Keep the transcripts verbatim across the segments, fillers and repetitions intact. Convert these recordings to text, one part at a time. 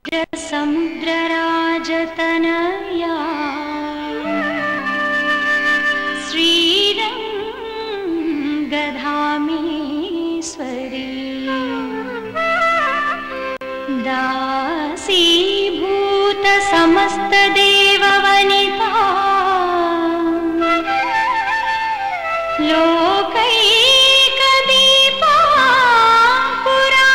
समुद्रराजतनया श्रीरङ्गधामेश्वरी दासीभूत समस्तदेववनिता लोकैकदीपा पुरा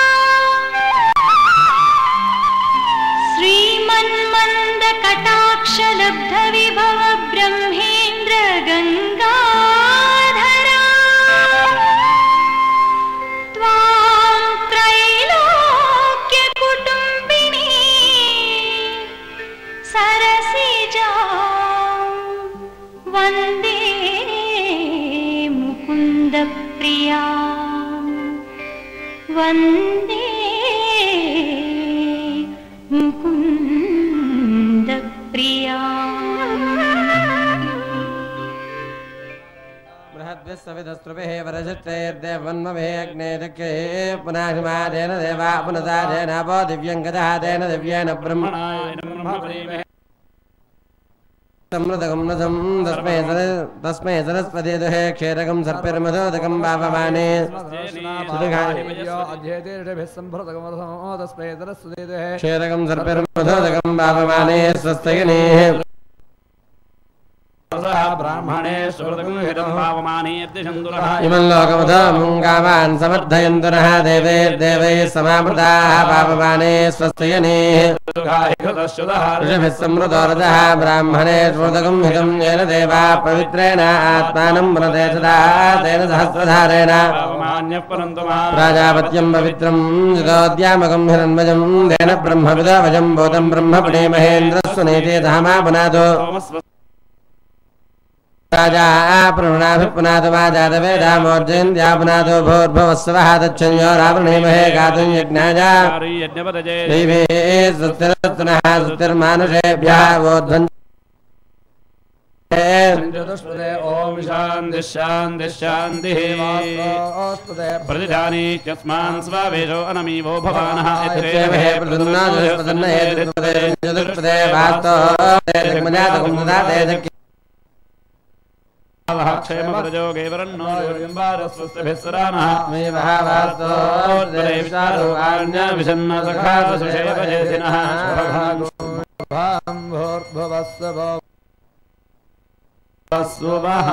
श्रीमन्मन्दकटाक्षलब्धविभव ब्रह्मेन्द्र गङ्गाधरा त्वां त्रैलोक्यकुटुम्बिनी सरसिजा वन्दे मुकुन्दप्रिया वन्दे मुकुन्दप्रिया बृहद्भिस्सवितस्त्रुभिः वरजित्रैर्देवन्मभिः अग्ने दक्षे पुनाहिमादेन देवा पुनसादेन अपो दिव्यं गजादेन दिव्येन ब्रह्मणाय समृतकं नसं तस्मै तस्मै सरस्वती दुहे क्षीरकं सर्पिर्मधोदकं पावमाने क्षीरकं सर्पिर्मधोदकं पावमाने स्वस्तयने ब्राह्मणे इमं लोकमुदं गावान् समर्थयन्तुनः देवैर्देवैः समावृताः पावमाने स्वस्तयने ऋषभिः समृतोरजः ब्राह्मणे श्रोतकं हितं येन देवा पवित्रेण आत्मानं वनते सदा तेन सहस्रधारेण प्राजापत्यं पवित्रं युगोद्यामकं हिरण्मयं तेन ब्रह्मविदवजं भूतं ब्रह्मपणे महेन्द्रस्वनेते धामा पुनादो राजा प्रणुनाभिपुनादो वाजातवेदामोर्जयन्त्या पुनादो भूर्भुवस्सवः तच्छन्यो रावणेमहे गातुं यज्ञाय दैवे सुस्तिरस्तुनः सुस्तिर्मानुषेभ्यः वोध्वन् ओम शांति शांति शांति प्रतिजानी यस्मान् स्वावेशो अनमीवो भवानः इत्येवहे प्रसन्नादुष्पदन्नहे चतुष्पदे वास्तो जगमजातकं ददाते क्षेमप्रजोगे वरन्नो योऽयम्बारस्वस्तिभिस्सरानः मे भावास्तो विशालो आज्ञाविषन्न सखादशेवजेतिनः स्वभाः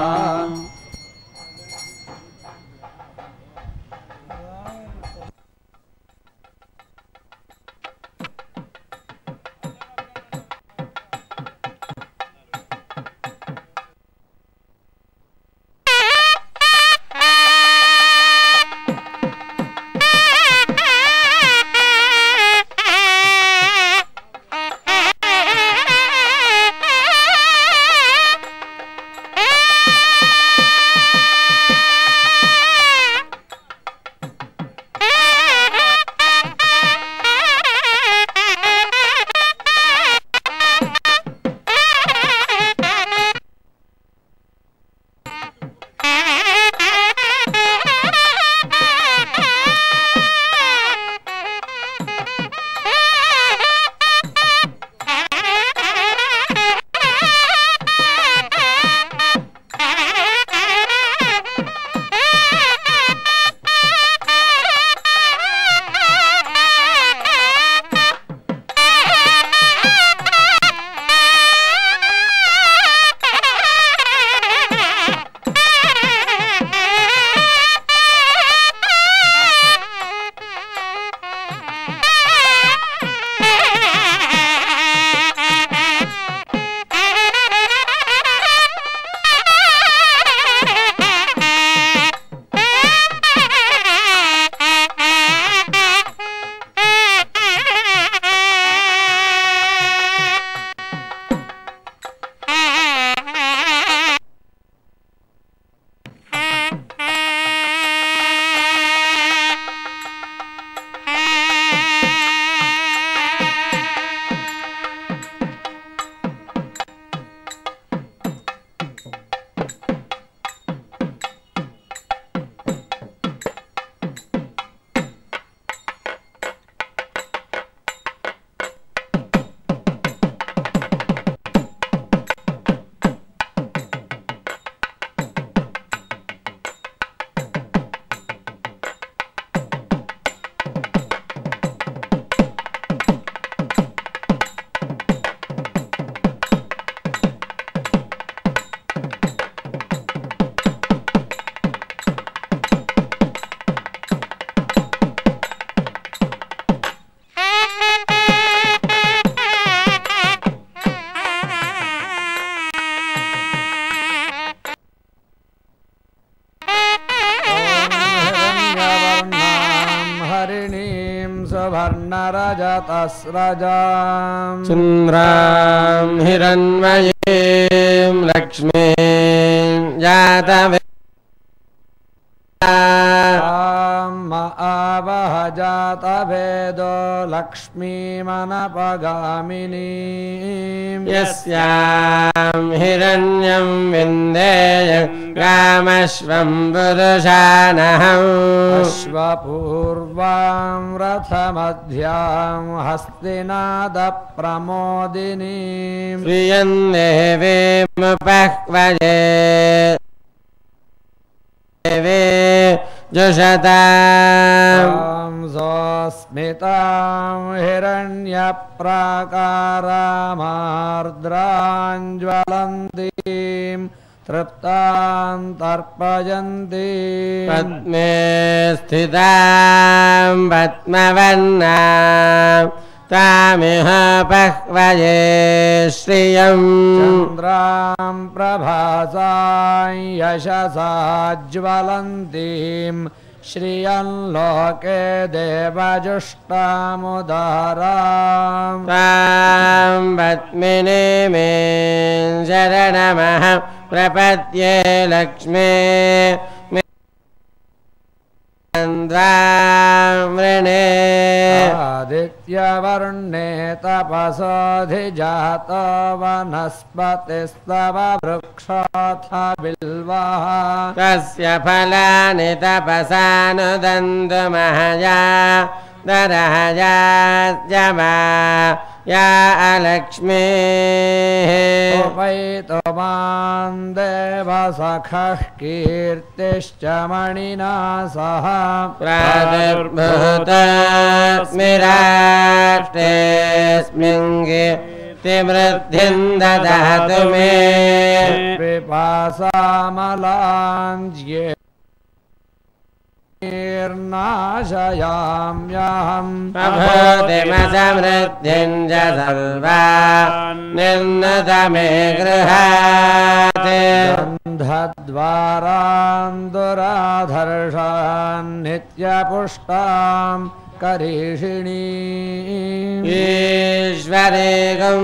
सुवर्णरजतस्रजाम् चन्द्रां हिरण्मयीं लक्ष्मीं जातवे आवह जातवेदो लक्ष्मीमनपगामिनीं यस्यां हिरण्यं विन्देय कामश्वं पुरुषानहम् अश्वपूर्वां रथमध्यां हस्तिनादप्रमोदिनीं प्रियं देवीमुपह्वये देवे जुषताम् सोऽस्मितां हिरण्यप्राकारामार्द्राञ्ज्वलन्तीं तृप्तां तर्पयन्तीं पद्मे स्थितां पद्मवर्णां तामिह पह्वये श्रियम् चन्द्रां प्रभासां यशसा ज्वलन्तीं श्रियं लोके देवजुष्टामुदारां तां पद्मिनीं शरणमहं प्रपद्ये लक्ष्मे चन्द्रावृणे आदित्यवर्णे तपसोऽधिजात वनस्पतिस्तव वृक्षोऽथ बिल्वः तस्य फलानि तपसानुदन्तु महया दरहया जमा या अलक्ष्मीः उपैतो मां देवसखः कीर्तिश्च मणिना सह प्रादुर्भूतस्मिराष्टेऽस्मिन् कीर्तिवृद्धिं ददातु मे पिपासामलाञ्ज्ये निर्नाशयाम्यहम् प्रभूतिमसमृद्धिं च सर्वा निर्नतमे गृहात् गन्धद्वारान् दुराधर्षान् नित्यपुष्टां करीषिणीम् ईश्वरेकं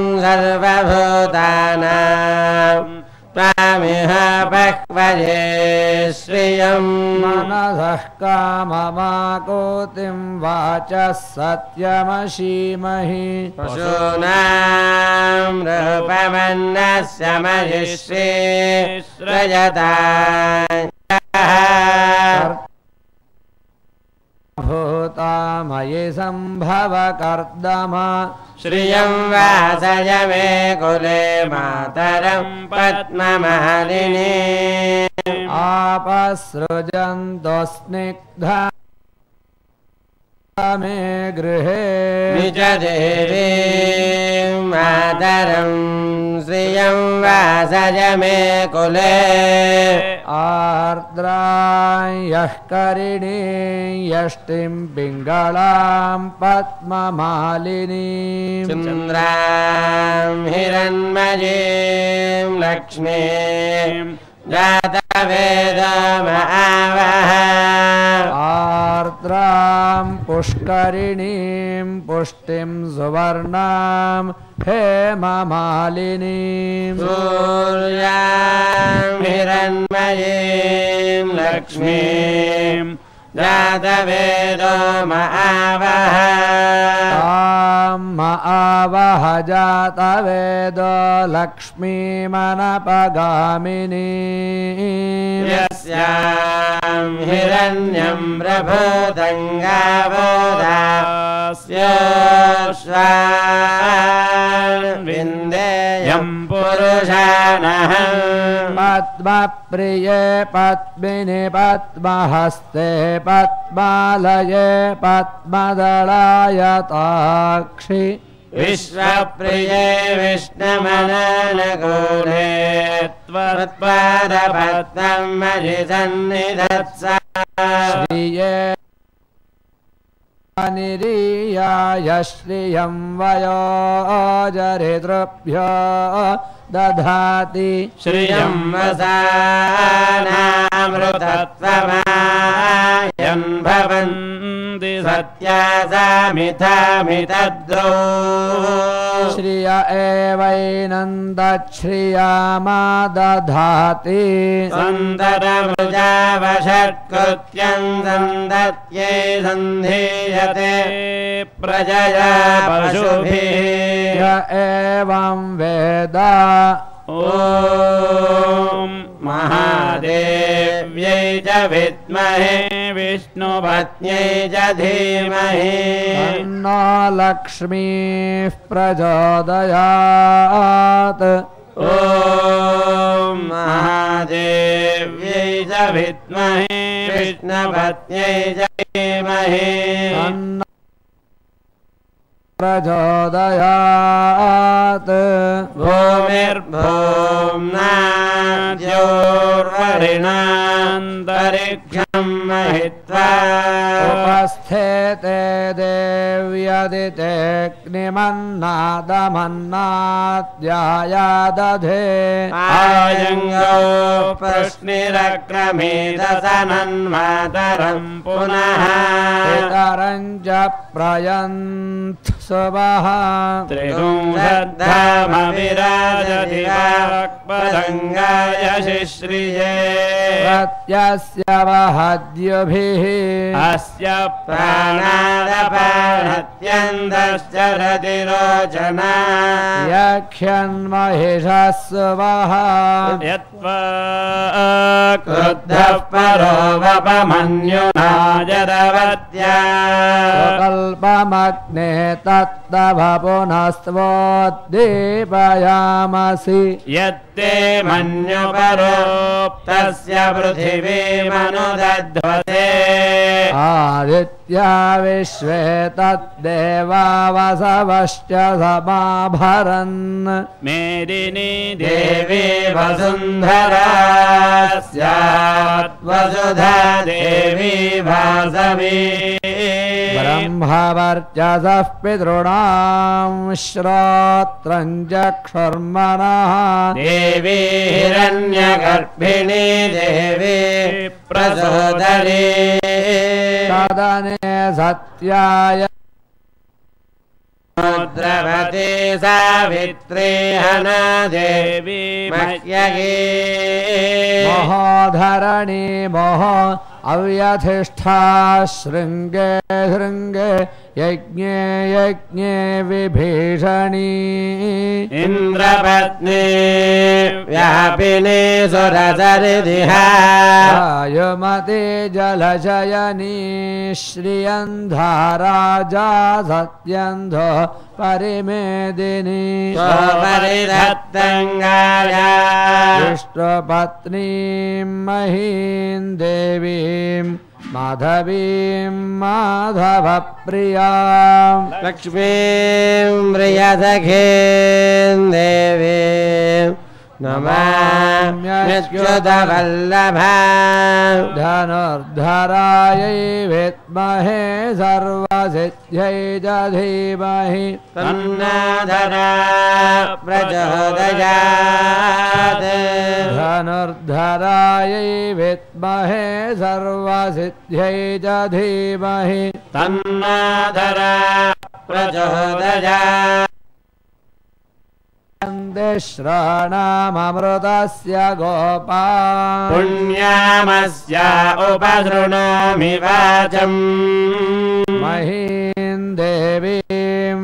सर्वभूतानां त्वामिह पह्वये श्रियम् मनसः काममाकोतिं वाचः सत्यमशीमहि पशूनां रूपमन्नस्य महिष्ये रजताम् भूतामयि सम्भव कर्दम श्रियं वासय मे कुले मातरं पद्ममालिनी आपसृजन्तो स्निग्धा मे गृहे निज देवीं मातरं श्रियं वासय मे कुले आर्द्रां यः करिणीं यष्टिं पिङ्गलां पद्ममालिनीं चन्द्रां हिरण्मयीं लक्ष्मीं जातवेदमावह आर्द्रां पुष्करिणीं पुष्टिं सुवर्णां हेममालिनीं सूर्यां हिरण्मयीं लक्ष्मीं जातवेदमावह ताम् आवह जातवेदो लक्ष्मीमनपगामिनीं यस्यां हिरण्यं प्रभूतङ्गावदास्योऽश्वान् विन्देयं पुरुषानहम् पद्मप्रिये पद्मिनि पद्महस्ते पद्मालये पद्मदलायताक्षि विश्वप्रिये विष्णुमननकुले त्वत्पादपद्मं मयि सन्निधत्स श्रिये निरीयाय श्रियं वयोजरितृभ्यो दधाति श्रियं वसानामृतत्वमायन् भवन्ति सत्यासामिथामितद्रौ श्रिय एवैनन्दश्रियामा दधाति सन्दरमृजावषट्कृत्यं सन्दत्यै सन्धीयते प्रजया पशुभिः य एवं वेद ॐ महादेव्यै च विद्महे विष्णुपत्न्यै च धीमहि तन्नो लक्ष्मीः प्रचोदयात् ॐ महादेव्यै च विद्महे विष्णुपत्न्यै च धीमहि तन्नो प्रचोदयात् भूमिर्भूम्नाद्योर्वरिणान्तरिक्षं महित्वा उपस्थेते देव्यदितेऽग्निमन्नादमन्नाद्याया दधे आयङ्गो प्रश्निरक्रमेदसनन्मातरं पुनः पितरं च प्रयन्थ सुवः त्रिपुंसद्धामविराजति वाक्पदङ्गाय शिश्रिये प्रत्यस्य वहद्युभिः अस्य प्राणादपानत्यन्दश्चरति रोचना यक्ष्यन्महिषः सुवः यत्त्वा क्रुद्धः परो वपमन्युना जरवत्या कल्पमग्ने तत्तव पुनस्त्वोद्दीपयामसि यत्ते मन्युपरोक्तस्य पृथिवीमनुदध्वसे आदित्या विश्वे तद्देवा वसवश्च समाभरन् मेदिनी देवी वसुन्धरा स्यात् वसुधा देवी वासवी ब्रह्मवर्चसः पितॄणां श्रोत्रं चक्षुर्मनः देवी हिरण्यगर्भिणी देवी प्रचोदरी तदने सत्याय द्रवती सावित्री हना देवी मह्यगी महोधरणी मोहो अव्यधिष्ठा शृङ्गे शृङ्गे यज्ञे यज्ञे विभीषणी इन्द्रपत्नी व्यापिनी सुरसरिदिहा वायुमती जलशयनी श्रियन्धाराजा सत्यन्धो परिमेदिनी स्वपरिधत्तङ्गाया विष्णुपत्नीं महीं देवीं माधवीं माधवप्रियां लक्ष्मीं प्रियसखीं देवीं नमाम्यच्युतवल्लभां धनुर्धरायै विद्महे सर्वसिद्ध्यै च धीमहि तन्नाधरा प्रचोदयात् धनुर्धरायै विद्महे सर्वसिद्ध्यै च धीमहि तन्नाधरा प्रचोदयात् श्राणामृतस्य गोपा पुण्यामस्या उपशृणोमि वाचम् महीं देवीं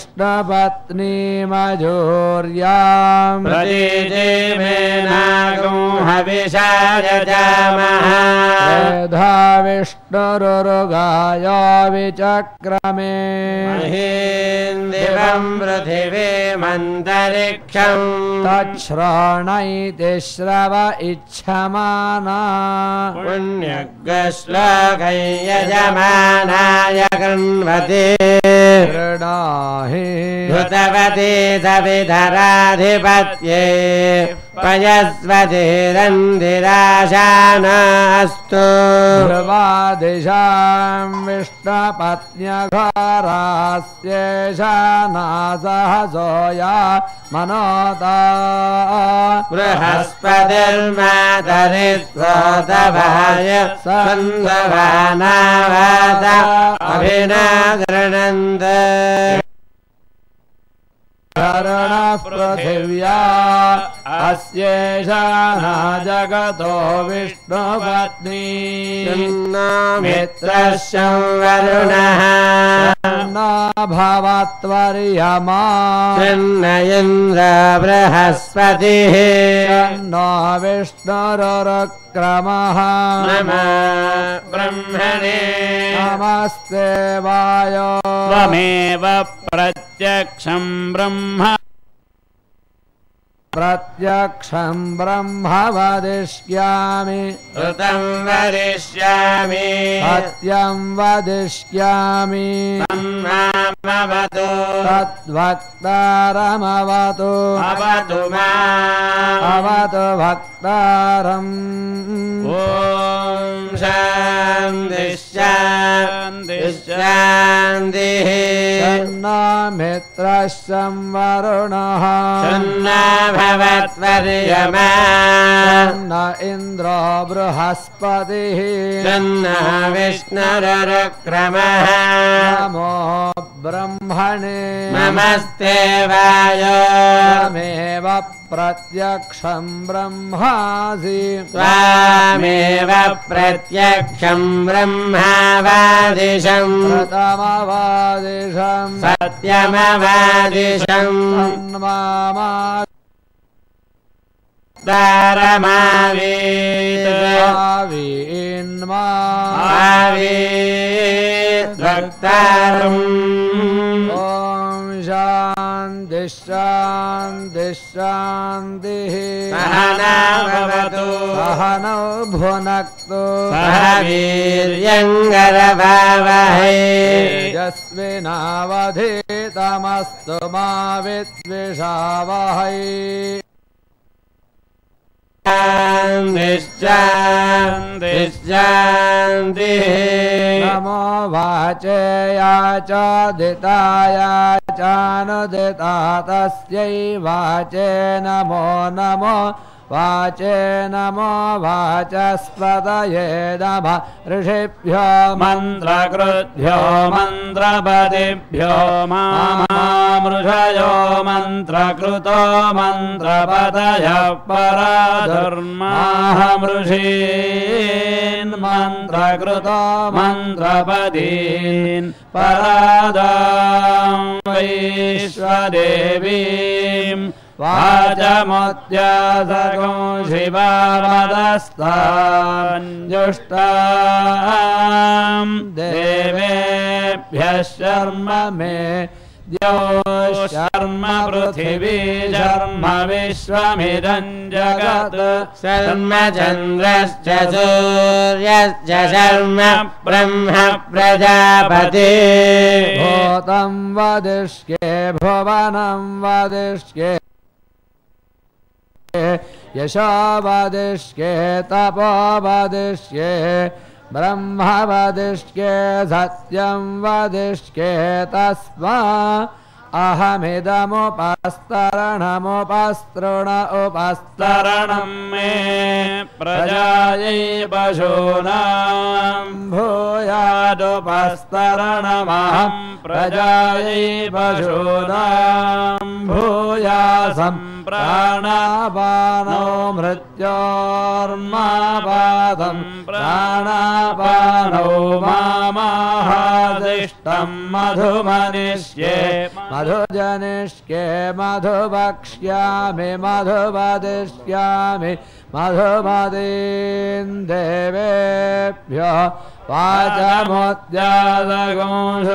विष्णुपत्नीमजूर्यां प्रतीजेमेनागं हविषा यजामः मेधा विष्णुरुगायो विचक्रमे महीं दिवं पृथिवीमन्तरिक्षम् तच्छ्राणैति श्रव इच्छमाना पुण्यग्श्लोकै यजमानाय गृह्णवते गृणाहि धृतवती सविधराधिपत्ये पयस्वतिरन्दिराशानास्तु ध्रुवादिशां विष्णुपत्न्यघरास्येशानासहसोया मनोता बृहस्पतिर्मातरिस्वतभाय सन्धवानावात अभिनागृणन्त पृथिव्या अस्येषाना जगतो विष्णुपत्नी मित्रस्य वरुणः न भवत्वर्यमा न इन्द्र बृहस्पतिः न विष्णुरुक्रमः नमः ब्रह्मणे नमस्ते वायो त्वमेव प्रत्यक्षं ब्रह्म प्रत्यक्षं ब्रह्म वदिष्यामि ऋतं वदिष्यामि सत्यं वदिष्यामि तन्मामवतु तद्वक्तारमवतु अवतु माम् अवतु भक्तारम् ॐ शान्तिः शान्तिः शान्तिः तन्नो मित्रश्चं वरुणः शन्ना भवत्वर्यमा न इन्द्रो बृहस्पतिः शन्नः विष्णुरुक्रमः नमो ब्रह्मणे नमस्ते वायो त्वमेव प्रत्यक्षं ब्रह्मासि त्वामेव प्रत्यक्षं ब्रह्मावादिशम् प्रथमवादिशं सत्यमवादिशम् तन्मामा तारमावीत् आवीन्मा आवीत् वक्तारम् ॐ शान्तिः शान्तिः शान्तिः सहना भवतु सहनौ भुनक्तु सह वीर्यङ्गरभावहै यस्मिनावधीतमस्तु मा विद्विषावहै शान्तिः नमो वाचेया च दिताया चानुदिता तस्यै वाचे नमो नमो वाचे नमो वाचस्पतये नमः ऋषिभ्यो मन्त्रकृद्भ्यो मन्त्रपतिभ्यो मामृषयो मन्त्रकृतो मन्त्रपतयः पराधर्माहमृषीन् मन्त्रकृतो मन्त्रपदीन् परादां वैश्वदेवीम् वाचमुद्यासको शिवामदस्ताञ्जुष्टां देवेभ्यः शर्म मे द्यो शर्म पृथिवी शर्म विश्वमिदं जगत् शर्म चन्द्रश्च सूर्यश्च शर्म ब्रह्म प्रजापति भूतं वदिष्ये भुवनं वदिष्ये यशो वदिष्ये तपो वदिष्ये ब्रह्म वदिष्ये सत्यं वदिष्ये तस्मा अहमिदमुपस्तरणमुपस्तृण उपस्तरणं मे प्रजायै पशूनां भूयादुपस्तरणमहं प्रजायै पशूनां भूयासं प्राणापानो मृत्योर्मापादं प्राणापानो मामाहादिष्टं मधुमनिष्ये मधुजनिष्ये मधुवक्ष्यामि मधुवदिष्यामि मधुमदीन् देवेभ्यो वाचमुद्यासगो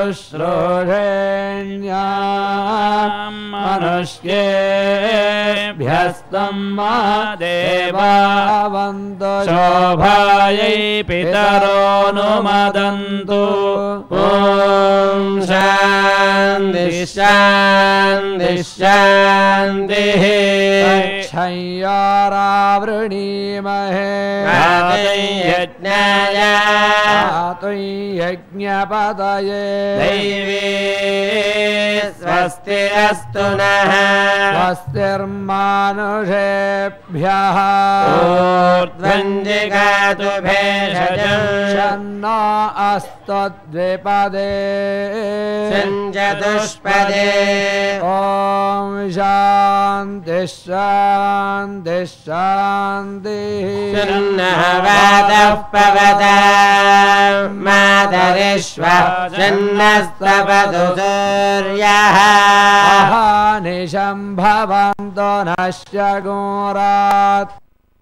शुश्रूषेण्यां मनुष्येभ्यस्तं मा देवावन्तु शोभायै पितरोऽनुमदन्तु ॐ शान्तिः शान्तिः शान्तिः ठय्यारावृणीमहे यज्ञाय यज्ञपदये दैवे स्वस्ति अस्तु नः स्वस्तिर्मानुषेभ्यः ऊर्ध्वञ्जिगातु भेषजम् शन्नो अस्तु द्विपदे चतुष्पदे ॐ शान्ति शान्ति शान्तिः शन्नः वातः पवता मातरिष्व शन्नस्तपतु सूर्यः अहानिशं भवन्तो नश्य घोरात्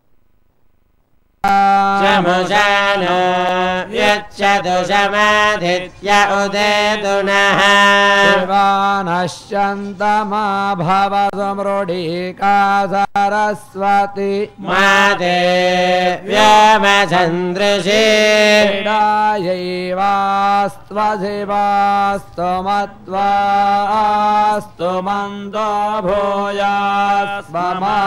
शमुशानो यच्छतु शमादित्य उदेतु नः शिवानश्यन्तमा भव समृढीका सरस्वती माते व्योमचन्द्रशे यैवास्त्वशिवास्तु मत्वास्तु मन्दो भूयास्ममा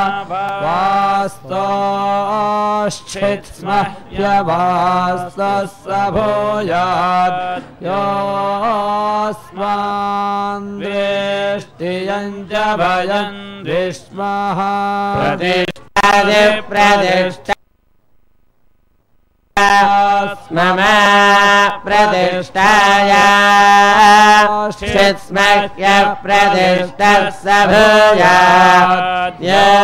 वास्तोश्चित्स्म ह्यवास्तस्य भूयात् योऽस्मान् द्वेष्टियं च भयं द्विष्मः प्रतिष्ठादि प्रतिष्ठा मम प्रतिष्ठाया शित्स्मह्य प्रतिष्ठः स भूयात्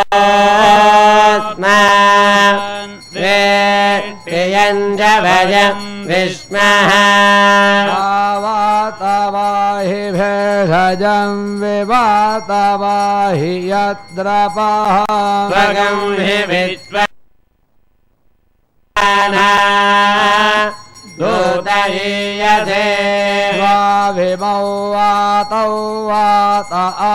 योऽस्मान् द्वेष्टियं च भयं विष्मः वातवाहि भेषजं विवातवाहि यद्रपः स्वगं हि विश्व दूतयीयसे स्वाभिमौ वातौ वात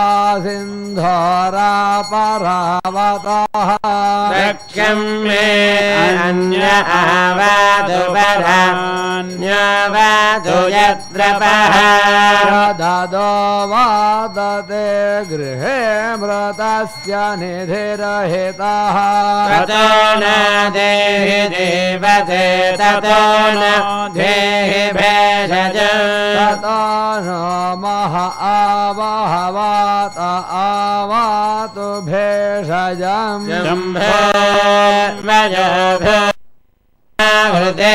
आसिन्धरापरावतः रक्षं मे अन्य आवातु परान्यवातु यद्रपः ददो वादते गृहे मृतस्य निधिरहितः ततो न देहि देवते ततो न देहि भेषजम् ततो नो मह आवहवात आवातु भेषजम् शम्भोर्वयोभृते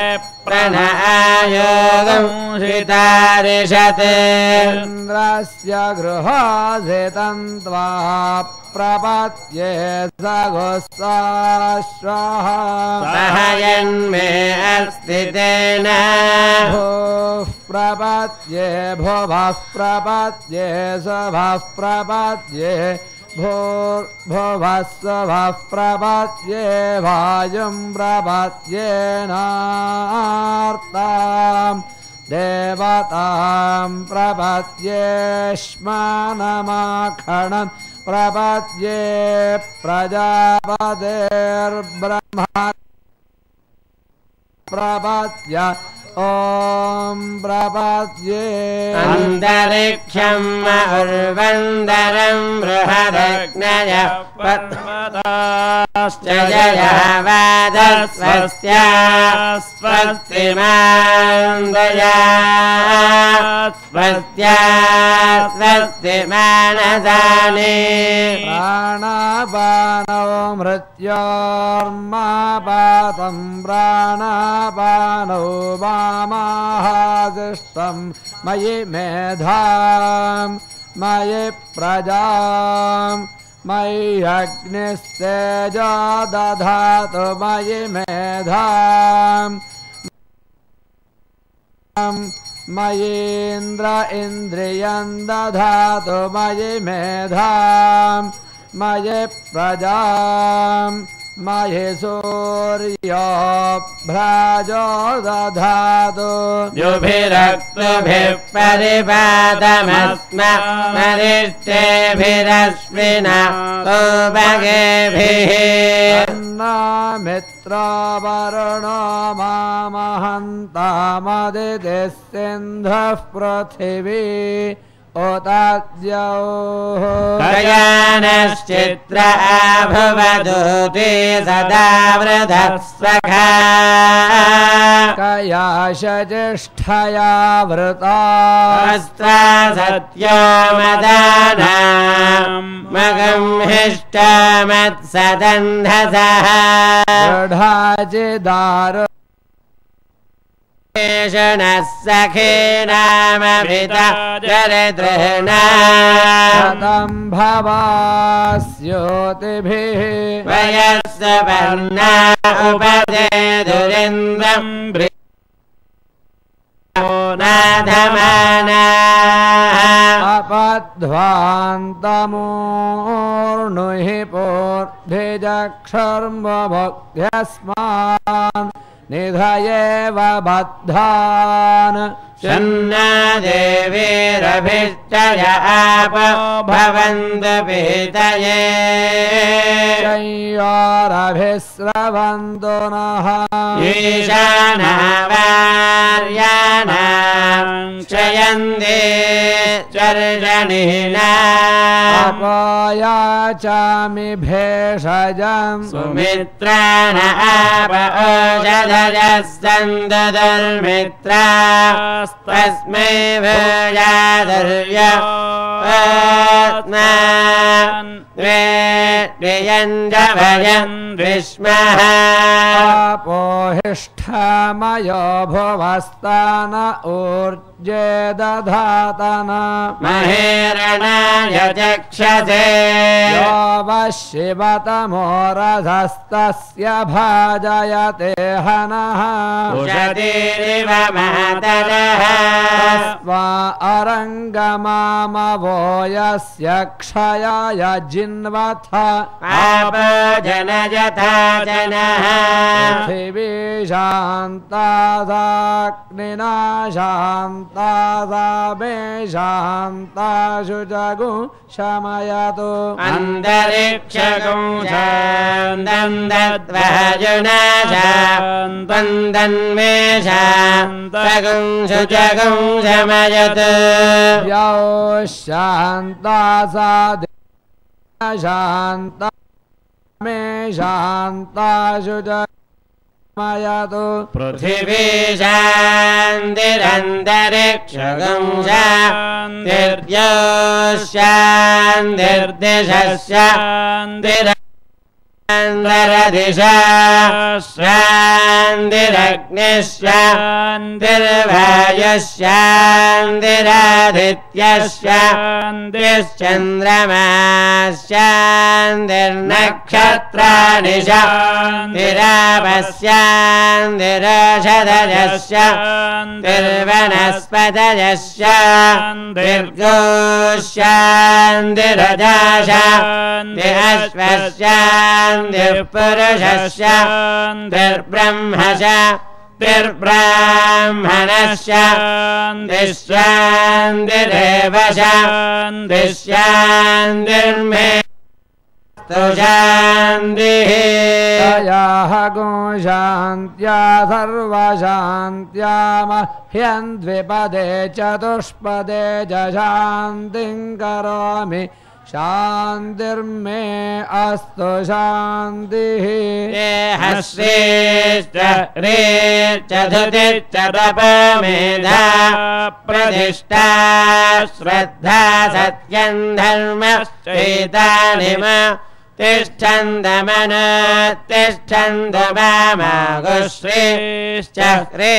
प्रणआयोगं शितारिषते इन्द्रस्य गृहासितं त्वा प्रपद्ये सघोस्साश्वः सहयन्मे अस्ति तेन भूः प्रपद्ये भुवः प्रपद्ये सभः प्रपद्ये भूर्भुवः स्वभः प्रपद्ये वायुं प्रपद्येनार्ताम् देवतां प्रपद्येष्मानमाखणम् प्रपद्ये प्रजापतेर्ब्रह्मा प्रपद्य ॐ प्रपद्ये अन्तरिक्षं उर्वन्दरं बृहदग्नयः पर्वताश्च जयवादस्वस्त्या स्वस्तिमान्दया स्वस्त्या स्वस्तिमानसानि प्राणापानौ मृत्योर्मापातं प्राणापानौ वामाहादिष्टं मयि मेधां मयि प्रजां मयि अग्निस्तेजो दधातु मयि मेधां मयीन्द्र इन्द्रियं दधातु मयि मेधां मयि प्रजां मयि सूर्यो भ्राजो दधातु युभिरक्तुभिः परिपादमस्मरिष्टेभिरश्विना तोभगेभिः मित्रवरुणो मामहन्तामदितिः सिन्धः पृथिवी ओताद्यौः कयानश्चित्र भवदूते सदा वृधस्वखा कयाशज्येष्ठया वृता अस्त्वा सत्यो मदानां मगं हिष्टमत्सदन्धसः दृढाचिदारो शेषणः सखीनामभिता दरिद्रेणा शतं भवास्योतिभिः वयस्सपर्णा उपदेदुरिन्द्रं नाधमानाः अपध्वान्तमूर्णुहि पूर्भिजक्षर्मभोग्यस्मान् निधयेव बद्धान् शन्ना देवीरभिष्टय आप भवन्तु पीतये शय्यारभिस्रवन्तु नः ईशानावार्याणां क्षयन्ते चर्षणीना अपयाचामि भेषजम् सुमित्राण आप ओषधयः सन्ददुर्मित्रा तस्मै भूयादुर्य द्वेयञ्जभयन् विष्मः पोहिष्ठमयो भुवस्तान ऊर्जे दधातन महेरणाय चक्षसे यो वः शिवतमोरधस्तस्य भाजयते हनः उषतीरिव मातरः तस्मा अरङ्गमामवो यस्य क्षयाय जिन्वथ आपो जनयथा जनः पृथिवी शान्ता साग्निना शान्ता सा मे शान्ता शुचगु शमयतु अन्तरिक्षगुं शान्तं दद्वायुना शान्तं तन्मे शान्तगुं शुचगुं शमयतु यौ शान्ता सा शान्ता मे शान्ता शुचमयतु पृथिवी शान्तिरन्तरिक्षगुं शान्तिर्यो शान्तिर्दिशः शान्तिर् शान्तिरदिशा शान्तिरग्निः शान्तिर्वायुः शान्तिरादित्यः शान्तिश्चन्द्रमाः शान्तिर्नक्षत्राणि शान्तिरापः शान्तिरोषधयः शान्तिर्वनस्पतयः शान्तिर्गोः शान्तिरजा शान्तिरश्वः शान्तिर्पुरुषः शान्तिर्ब्रह्म शान्तिर्ब्राह्मणः शान्तिः शान्तिरेव शान्तिः शान्तिर्मे शान्तिः तयाः गो शान्त्या सर्वशान्त्या मह्यन्द्विपदे चतुष्पदे च शान्तिं करोमि शान्तिर्मे अस्तु शान्तिः हस्रेश्च ह्रीश्च धुतिश्च तपमेधा प्रतिष्ठा श्रद्धा सत्यं धर्मश्चैतानि तिष्ठन्तमनो तिष्ठन्तु मामागुश्रीश्च ह्रे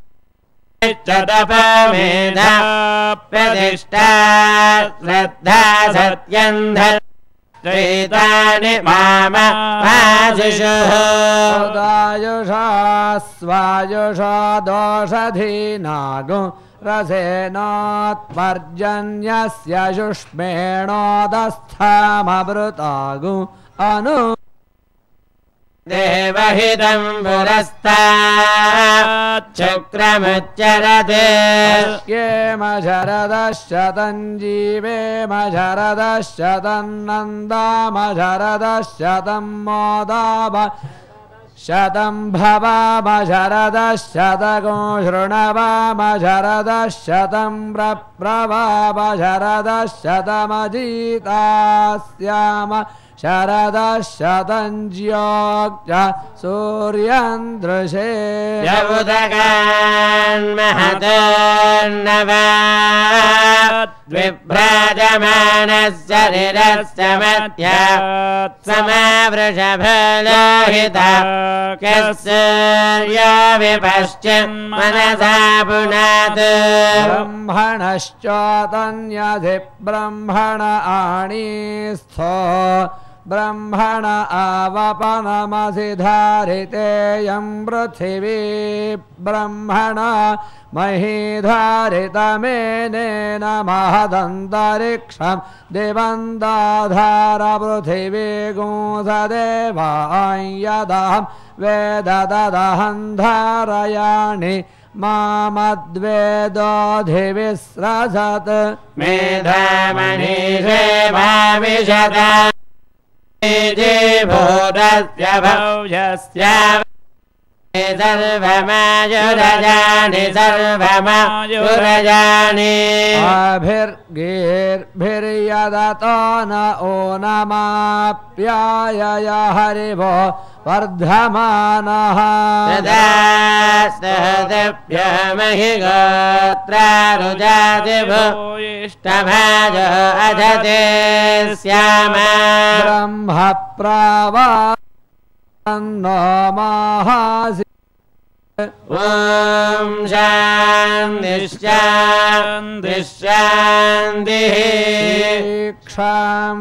तपमेधा प्रतिष्ठा श्रद्धा सत्यं धर्मश्चैतानि मामाशिषुः उदायुषा स्वायुषा दोषधीनागु रसेनोत्पर्जन्यस्य शुष्मेणोदस्थामवृतागु अनु देवहितं पुरस्ताच्छुक्रमुच्चरते येम शरदश्शतं जीवेम शरदश्शतं नन्दाम शरदश्शतं मोदाम शतं भवाम शरदः शतको शृणवाम शरदः शतं प्रप्रवाम शरदः शतमजीतास्याम शरदः शतं ज्योक्च सूर्यन्दृशे यमुदगान्महतोन्नवात् विभ्राजमानस्य शरीरस्य मध्यात् समावृषभलोहिता कस्सूर्यो विपश्चिन्मनसा पुनात् ब्रह्मणश्चोतन्यधि ब्रह्मण आणीस्थो ब्रह्मण आवपनमसि धारितेयं पृथिवी ब्रह्मण महीधारितमेनेन महदन्तरिक्षं दिवं दाधार पृथिवी गुंसदेवां यदहं वेददहं धारयाणि मामद्वेदोऽधिविस्रजत् मेधामनीषे भाविषता भूतस्य भव्यस्य सर्वमायुरजानि सर्वमायुरजानि अभिर्गीर्भिर्यदतो न ओनमाप्यायय हरिवो वर्धमानः तदास्तभ्य महि गोत्रारुजातिभूयिष्टभाज अधते स्याम ब्रह्म प्रावान्नो माहासि ॐ शान्ति शान्ति शान्तिः क्षां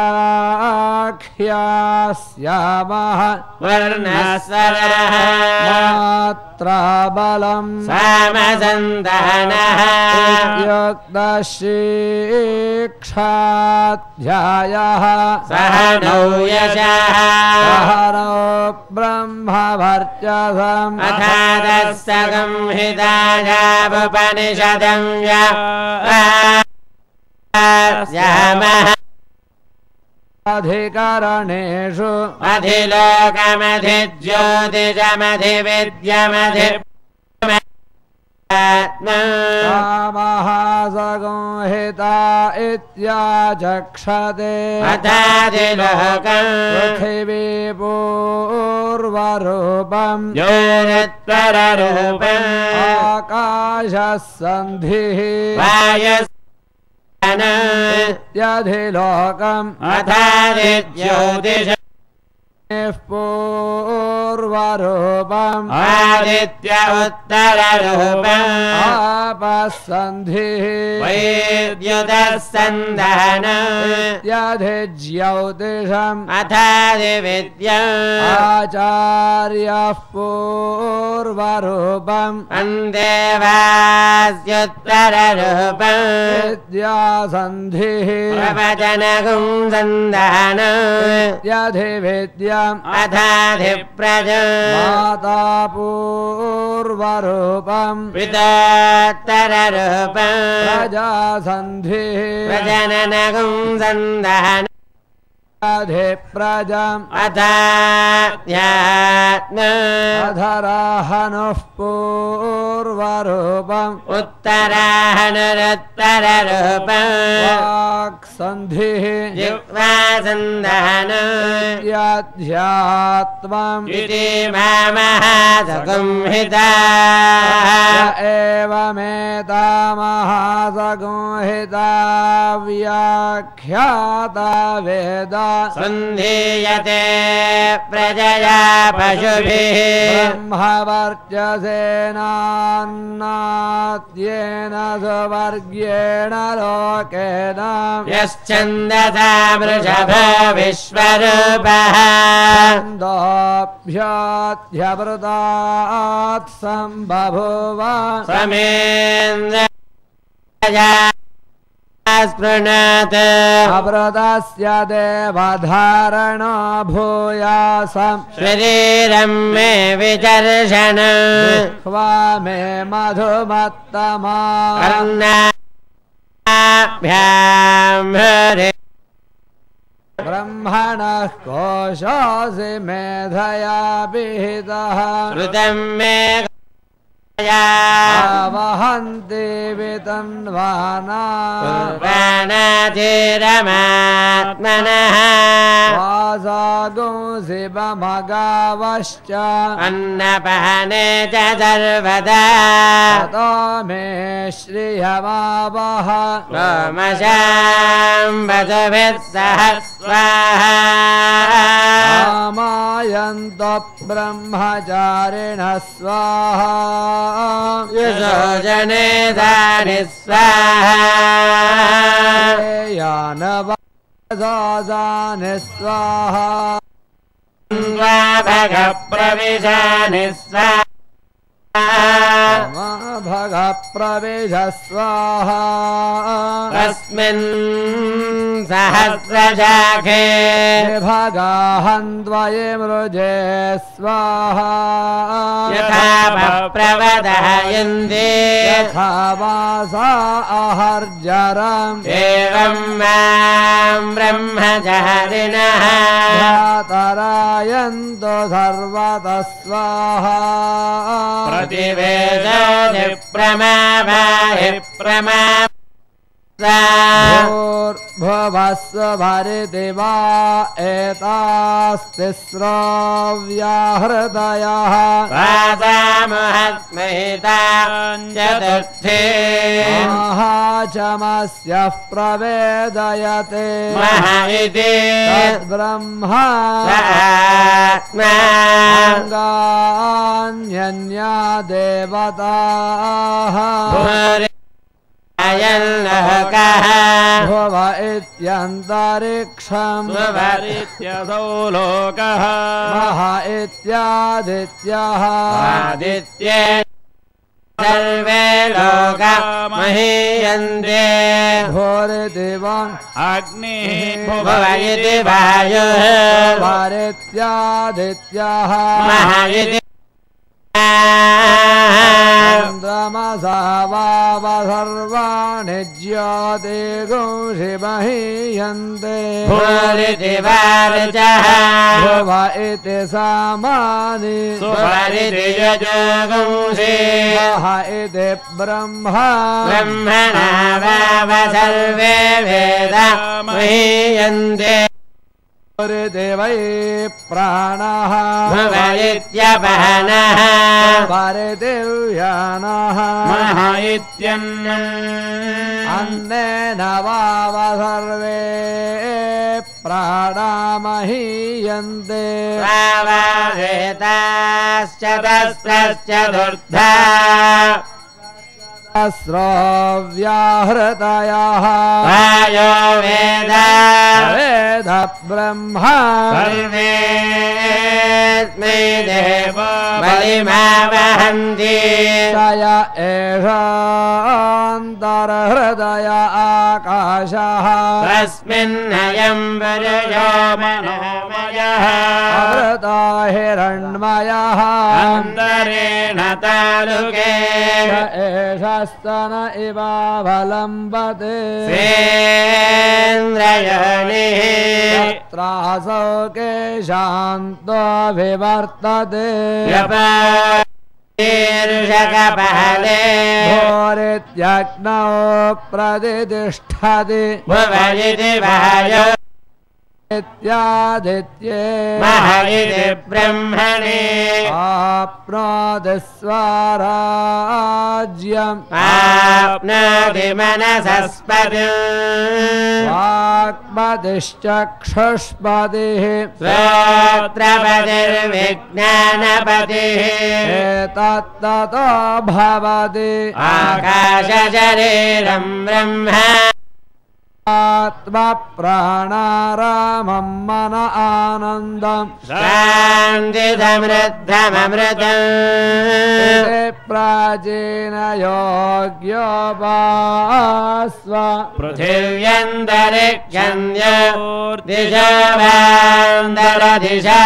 व्याख्यास्यामः वर्णस्वरः मात्रा बलं सामसन्धानः युक्तशीक्षाध्यायः सह नौ यशः सहनो ब्रह्मवर्चसम् अथादस्संहितायामुपनिषदं यामः अधिकरणेषु अधिलोकमधिज्योतिषमधिविद्यमधि महासंहिता इत्याचक्षते अथाधिलोकम् पृथिवी पूर्वरूपम् योनित्वररूपम् आकाशः सन्धिः इत्यधिलोकम् अथादिज्योतिष पूर्वरूपम् आदित्य उत्तररूपम् आपसन्धिः वैद्युतः सन्धानम् इत्यधिज्योतिषम् अथादिविद्यम् आचार्यः पूर्वरूपम् अन्देवास्युत्तररूपम् विद्यासन्धिः प्रवचनगुं सन्धानम् इत्यधिविद्यम् अथाधिप्रजम् माता पूर्वरूपम् पितोत्तररूपम् प्रजासन्धिः प्रजननगुं सन्धानम् अधिप्रजम् अथाध्यात्मम् अधराहनुः पूर्वरूपम् उत्तराहनुरुत्तररूपम् वाक्सन्धिः जिह्वासन्धानम् यध्यात्मम् इति महासंहिता एवमेता महासंहिता व्याख्याता वेदा सन्धीयते प्रजया पशुभिः ब्रह्मवर्चसेनान्नाद्येन सुवर्ग्येण लोकेन यश्चन्दसा वृषभो विश्वरूपः छन्दोऽभ्याध्यवृतात् सम्बभूव समेन्द्रया स्पृणात् अवृतस्य देवधारणो भूयासम् शरीरं मे विचर्षण जिह्वा मे मधुमत्तमा कर्णाभ्यां हरे ब्रह्मणः कोशोऽसि मेधया विहितः श्रुतं मे वहन्ति वितन्वाना पूर्वाणाचिरमात्मनः वासागुंसि बमगावश्च अन्नपहने च सर्वदा ततो मे श्रियमावह गोमशां वसुभिः सह स्वाहा कामायन्तो ब्रह्मचारिणः स्वाहा युजोजने दानि स्वाहा यानवासानि स्वाहा भग प्रविशानि स्वाहा भग प्रविश स्वाहा तस्मिन् सहस्रशाखे भगाहन्द्वये मृजे स्वाहा यथा प्रवदयन्ति यथा वासा अहर्जरम् एवं मां ब्रह्मचारिणः भ्रातरायन्तो सर्वतः स्वाहा प्रतिवेदोऽधि प्रमाभाहि प्रमा भूर्भुवस्व भरिति वा एतास्तिस्रो व्याहृदयः वासामहत्महितां चतुर्थे महाचमस्यः प्रवेदयते मह इति तद्ब्रह्मा आत्मा अङ्गान्यन्या देवताः अयल्लोकः भुव इत्यन्तरिक्षम् स्वरित्यसौ लोकः मह इत्यादित्यः आदित्ये सर्वे लोका महीयन्ते भूरिति वम् अग्निः भुव इति वायुः भरित्यादित्यः मह इति चन्द्रमसा वाव सर्वाणि ज्योतिर्गुंषि महीयन्ते भूरिति वारिचः भुव इति सामानि सुवरिति यजोगुंषि मह इति ब्रह्मा ब्रह्मणा वाव सर्वे वेद महीयन्ते भूरिति वै प्राणः भुव इत्यपहनः भरितिर्यानः मह इत्यन्नम् अन्नेन वाव सर्वे प्राणामहीयन्ते स्वावावेताश्चतस्रश्चतुर्धा अस्रो व्याहृतयः वायो वेद वेद ब्रह्मा सर्वेऽस्मै देवो बलिमावहन्ति तय एषान्तर्हृदय आकाशः तस्मिन्नयं पुरुषो मनोमयः अमृता हिरण्मयः अन्तरेण तालुके एषस्तन इवावलम्बते सेन्द्रयोनिः त्रासौ केशान्तो विवर्तते शीर्षकपहले भूरित्यग्नौ प्रतिष्ठति भुव इति वायो इत्यादित्ये मह इति ब्रह्मणे आप्नोति स्वराज्यम् आप्नोति मनसस्पतिम् वाक्पतिश्चक्षुष्पतिः श्रोत्रपतिर्विज्ञानपतिः एतत्ततो भवति आकाशशरीरं ब्रह्म आत्मप्राणारामं मन आनन्दम् शान्तिसमृद्धममृतम् प्राचीनयोग्योपास्व पृथिव्यन्तरिक्षन्द्योर्दिशो वान्दरदिशा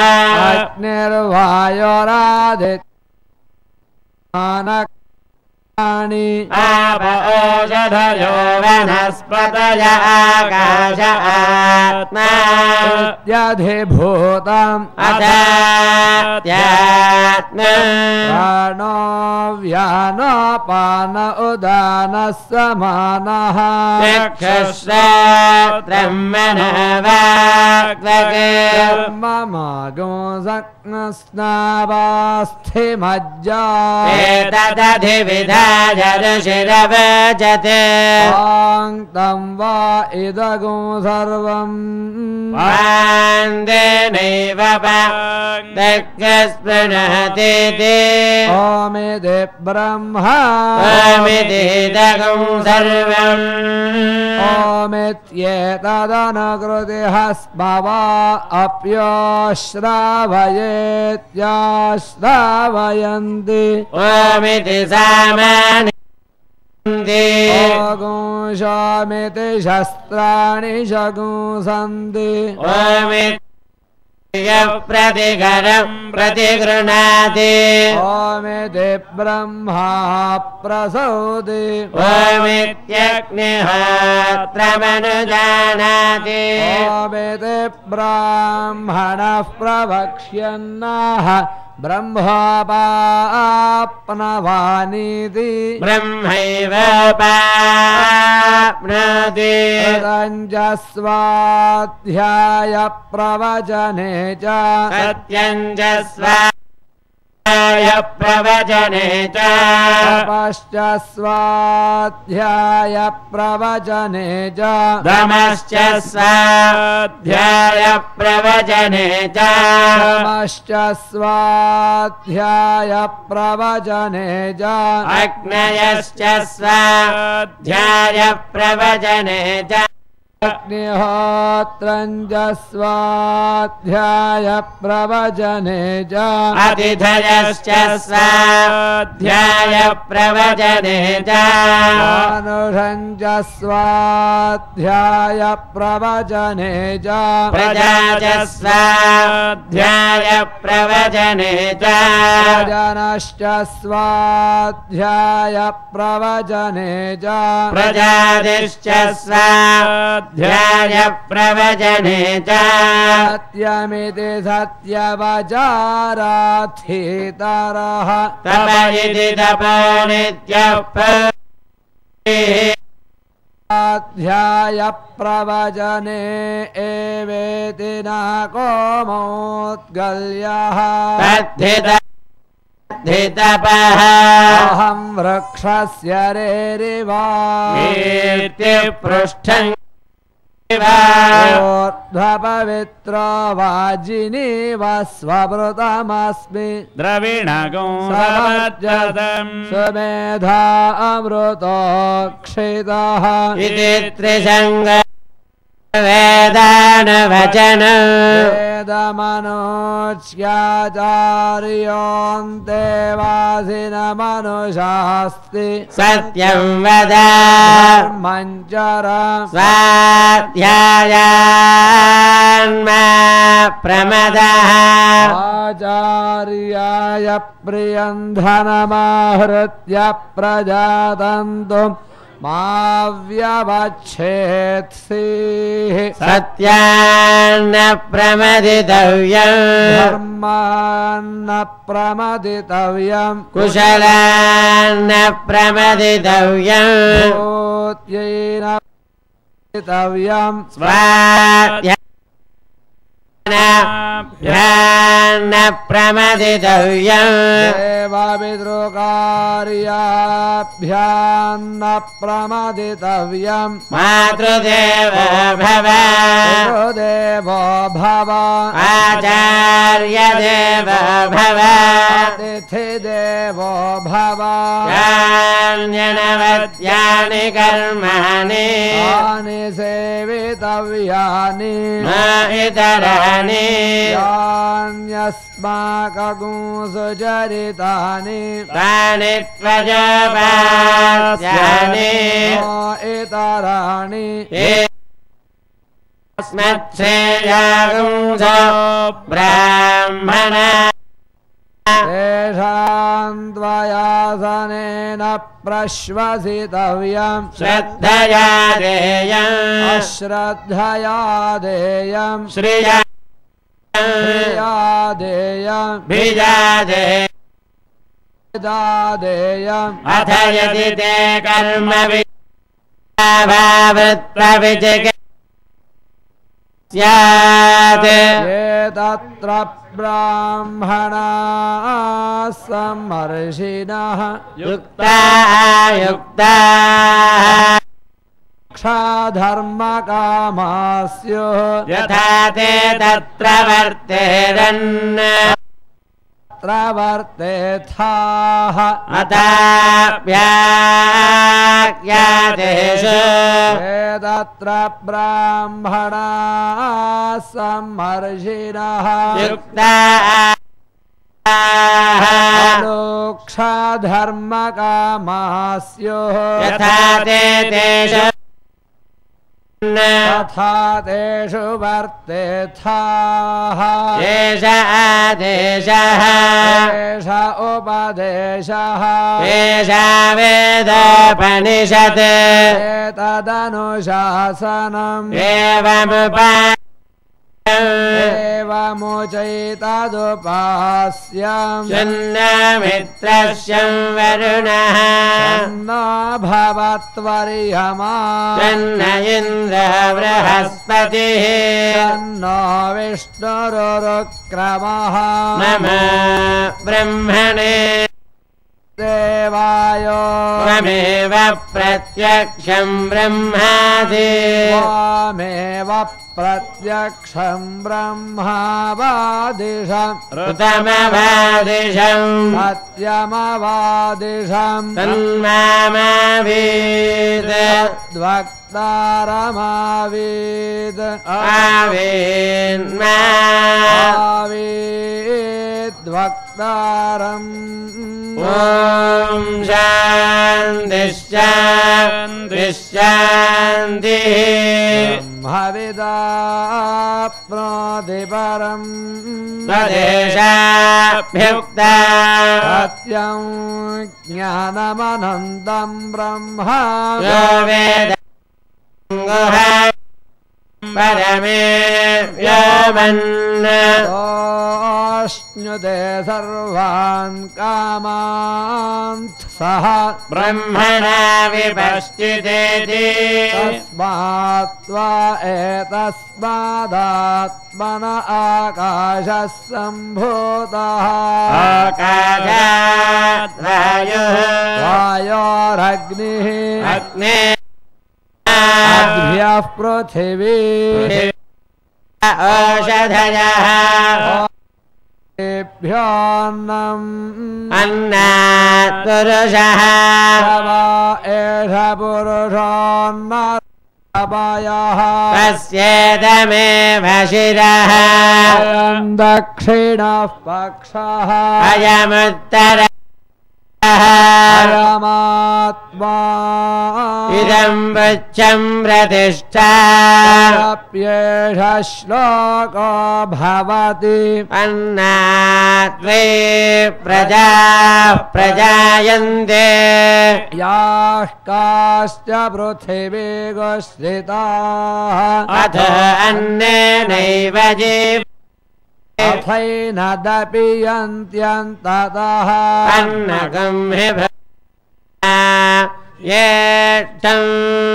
अग्निर्वायोरादित्यानक् आप ओषधयो वनस्पतय आकाश आत्मा यधिभूतम् अध्यात्मा प्राणो व्यानपान उदानः समानः चक्षुश्रोत्रं मनोवाक्पगे ममागो सक्नस्नावास्थिमज्जा एतदधिविधाय ऋषिरवचते तं वा इदगो सर्वम् वान्देनैव पाक्तस्पृणहति ओमिति ब्रह्मा ओमितीदगं सर्वम् ओमित्येतदनुकृतिः स्मवा अप्योश्रावयेत्याश्रावयन्ति ओमिति सामान्य ओगुंशामिति शस्त्राणि शगुंसन्ति ओमिति प्रतिकरं प्रतिगृह्णाति ओमिति ब्रह्मा प्रसौति ओमित्यग्निहोत्रमनुजानाति ओमिति ब्राह्मणः प्रवक्ष्यन्नः ब्रह्मोपाप्नवानीति ब्रह्मैव पाप्नोति स्वाध्याय प्रवचने च सत्यं च स्वाध्याय प्रवचने च तपश्च स्वाध्याय प्रवचने च दमश्च स्वाध्याय प्रवचने च तमश्च स्वाध्याय प्रवचने च अग्नयश्च स्वाध्याय प्रवचने च अग्निहोत्रं च स्वाध्याय प्रवचने च अतिथयश्च स्वाध्याय प्रवचने च मानुषं च स्वाध्याय प्रवचने च प्रजा च स्वाध्याय प्रवचने च जनश्च स्वाध्याय प्रवचने च प्रजादिश्च स्वाध्याय प्रवचने च सत्यमिति सत्यवचाराथितरः तप इति तपो नित्यः स्वाध्याय प्रवचने एवेति न कोमोद्गल्यः तद्धितपः अहं वृक्षस्य रेरिवा कीर्तिपृष्ठं ऊर्ध्वपवित्रो वाजिनीव स्वभृतमस्मि द्रविणगो समर्जतम् सुमेधा अमृतोक्षितः इति त्रिसङ्ग वेदानवचन वेदमनोच्याचार्योऽन्ते वासिनमनुषास्ति सत्यं वद मञ्चर स्वाध्यायान्मा प्रमदः आचार्याय प्रियं धनमाहृत्य प्रजातन्तु मा व्यवच्छेत्सिः सत्यान्न प्रमदितव्यम् धर्मान्न प्रमदितव्यम् कुशलान्न प्रमदितव्यम् भूत्यैन प्रमदितव्यम् स्वाध्याय न प्रमदितव्यम् देवपितृकार्याभ्यान्न प्रमदितव्यम् मातृदेव भव देवो भव आचार्यदेव भव अतिथिदेवो भव यान्यनवद्यानि कर्माणि तानि सेवितव्यानि न इतराणि यान्यस्माकगुंसुचरितानि तानि त्वजोपास्यानि न इतराणि अस्मच्छ्रेयागुंसो ब्राह्मण तेषां त्वयासनेन प्रश्वसितव्यम् श्रद्धया देयम् अश्रद्धया देयम् श्रिया श्रिया देयम् भिजा देयम् अथ यदि ते कर्म विद्याभावृत्तविजिगीषात् ये तत्र ब्राह्मणाः सम्मर्षिणः युक्ता युक्ता क्षाधर्मकामास्युः यथा ते तत्र वर्तेरन् प्रवर्तेथाः अताप्याख्यातेषु ये तत्र ब्राह्मणाः सम्मर्षिणः युक्ता क्षाधर्मकामास्युः यथा ते तेषु तथा तेषु वर्तेथाः एष आदेशः एष उपदेशः एषा वेदोपनिषत् एतदनुशासनम् एवमुपा एवमुचैतदुपास्यम् चन्नमित्रस्य वरुणः न भवत्वर्यमा चन्न इन्द्र बृहस्पतिः तन्नो विष्णुरुक्रमः मम ब्रह्मणे देवाय त्वमेव प्रत्यक्षं ब्रह्मासि त्वमेव प्रत्यक्षं ब्रह्मावादिशम् ऋतमवादिशम् सत्यमवादिशम् तन्मामावीत् द्वक्तारमावीत् आवीन्मा आवीद्वक्तारम् ॐ शान्तिश्शान्तिश्शान्तिः ब्रह्मविदाप्नोति परम् स्वदेशाभ्युक्ता सत्यं ज्ञानमनन्तं ब्रह्म यो वेद परमे व्योमन् तोऽश्नुते सर्वान् कामान् सः ब्रह्मणा विपश्चितेति तस्मात् त्वा एतस्मादात्मन आकाशः सम्भूतः आकाशात् वायुः वायोरग्निः अग्ने अद्भ्यः पृथिवी औषधयः तेभ्योऽन्नम् अन्नात् पुरुषः एष पुरुषोऽन्नपायः तस्येदमेव शिरः दक्षिणः पक्षः अयमुत्तरः परमात्मा इदं वृक्षं प्रतिष्ठा प्येष श्लोको भवति अन्नात्वे प्रजा प्रजायन्ते याः काश्च पृथिवी गोश्रिताः अथ अन्नेनैव जीव अथैनदपि यन्त्यन्ततः अन्नकं हि येष्टम्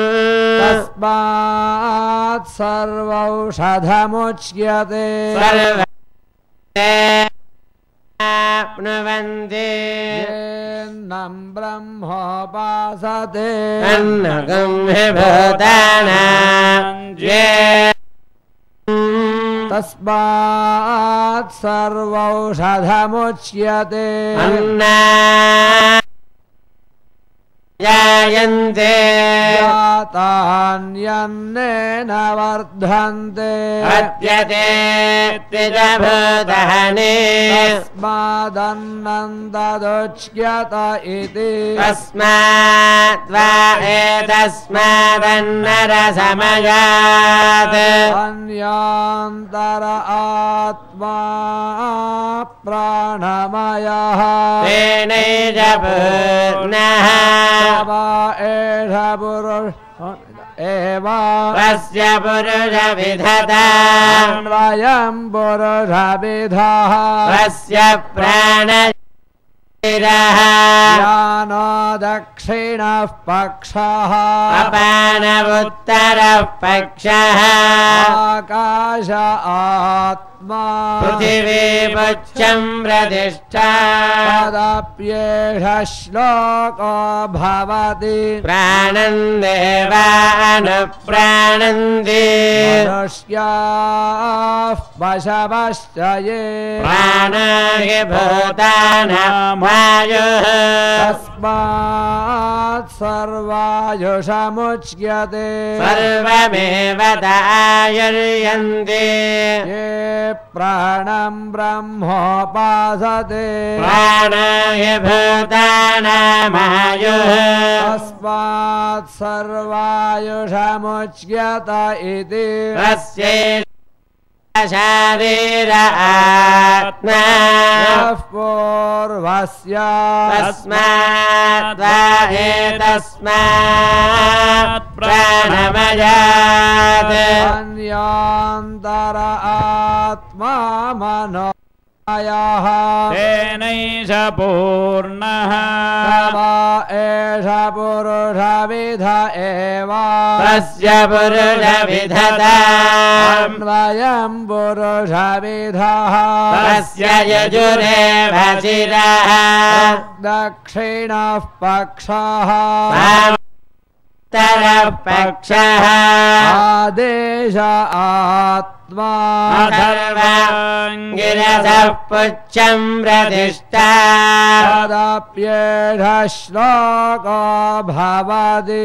तस्मात् सर्वौषधमुच्यते सर्वे आप्नुवन्ति येन्नं ब्रह्मोपासते अन्नकं हि भूतानां ये तस्मात् सर्वौषधमुच्यते अन्ना जायन्ते तान्यन्नेन वर्धन्ते अद्यते त्रिजभूतहने तस्मादन्नन्ददुच्यत इति तस्मात् वा एतस्मादन्नरसमयात् अन्यान्तर आत्मा प्राणमयः तेनैष पूर्णः एष पुरुष एव तस्य पुरुषविधता वयं पुरुषविधः तस्य प्राण यानो दक्षिणः पक्षः अपानवुत्तरः पक्षः आकाश आत्मा पृथिवी पुच्छं प्रतिष्ठा तदप्येष श्लोको भवति प्राणं देवानुप्राणन्ति मनुष्याः पशवश्च ये प्राणाहि भूतानां वायुः तस्मात् सर्वायुषमुच्यते सर्वमेव आयुर्यन्ति ये प्राणं ब्रह्मोपासते प्राणाहि भूतानामायुः तस्मात् सर्वायुषमुच्यत इति तस्य शारीर आत्मा यः पूर्वस्य तस्मात् वा एतस्मात् प्राणमयात् अन्यान्तर आत्मा मनोमयः तेनैष पूर्णः एष पुरुषविध एव तस्य पुरुषविधता वयं पुरुषविधः तस्य यजुरेव शिरः दक्षिणः पक्षः उत्तरः पक्षः आदेश आत्मा अथर्वाङ्गिरसः पुच्छं प्रतिष्ठा तदप्येष श्लोको भवति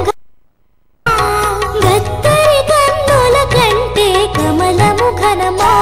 గత్తరి కన్నుల కంటే కమలము ఘనమా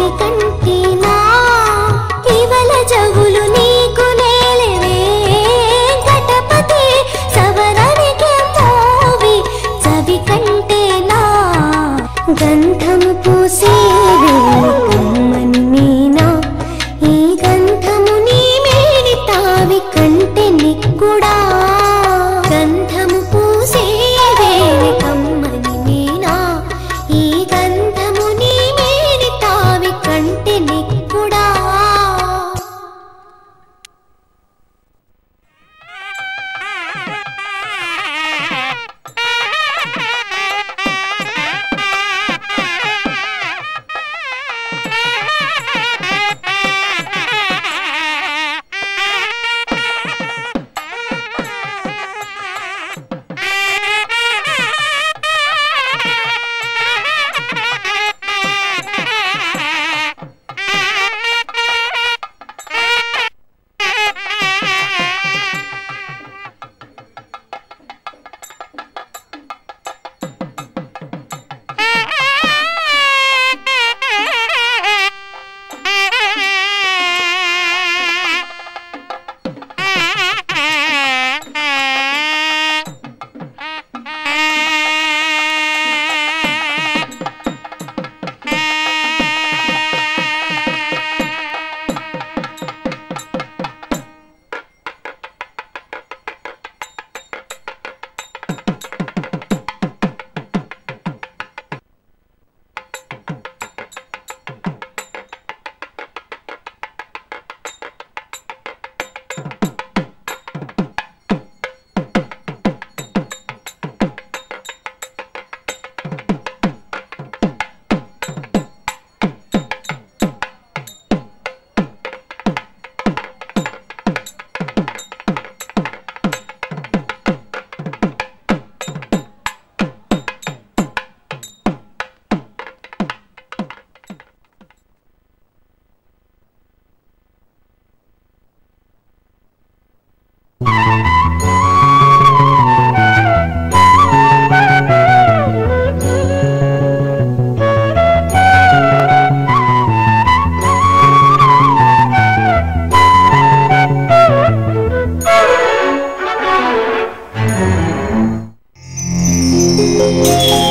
మణికంఠీనా కేవల జవులు నీకు నేలవే గణపతి సవరణికి మోవి చవి కంటేనా గంధము పూసేవే కమ్మని మీనా ఈ గంధము నీ మేని తావి కంటే నిక్కుడా గంధము పూసేవే కమ్మని మీనా ఈ గంధము నీ మేని తావి కంటే నిక్కుడా Thank you.